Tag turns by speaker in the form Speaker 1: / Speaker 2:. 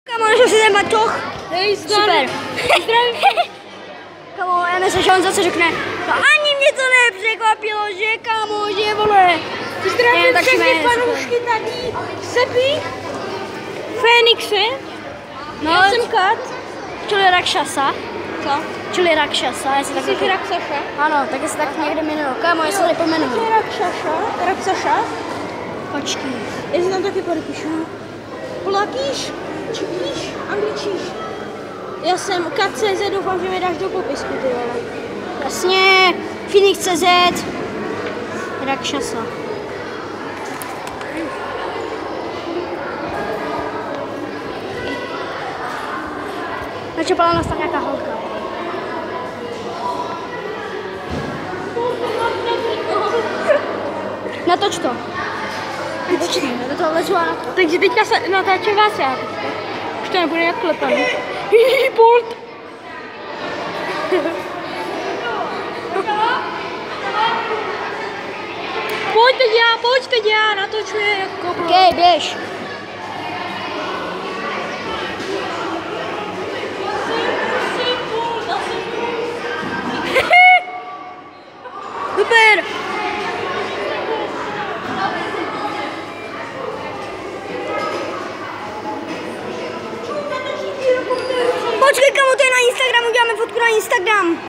Speaker 1: Kamo, našel si ten batoh.
Speaker 2: Hej,
Speaker 1: super. Kamo, já myslím, že on zase řekne, no ani mě to nepřekvapilo, že kamo, že vole.
Speaker 2: Zdravím všechny fanoušky tady, Sebi, Fénixe,
Speaker 1: No,
Speaker 2: já jsem Kat.
Speaker 1: čili Rakšasa.
Speaker 2: Co?
Speaker 1: Čili Rakšasa, jestli tak
Speaker 2: Jsi Raksaša?
Speaker 1: Ano, tak jestli tak někde jmenuji. Kamo, jestli to nepomenu.
Speaker 2: Raksaša?
Speaker 1: Počkej.
Speaker 2: Já si tam taky podepíšu. Polakíš? Číš? Angličíš? Já jsem Kat.cz, doufám, že mi dáš do popisku, ty vole.
Speaker 1: Jasně, Phoenix.cz, Rakšasa. Načepala nás tam nějaká holka. Natoč to. Natoč to lezla.
Speaker 2: Takže teďka se natáčím vás já. Už to nebude jak klepaný. Hihi, pult. Pojď teď já, natočuje jako...
Speaker 1: Okej, běž. Super. Počkej, kamo, to je na Instagramu, děláme fotku na Instagram.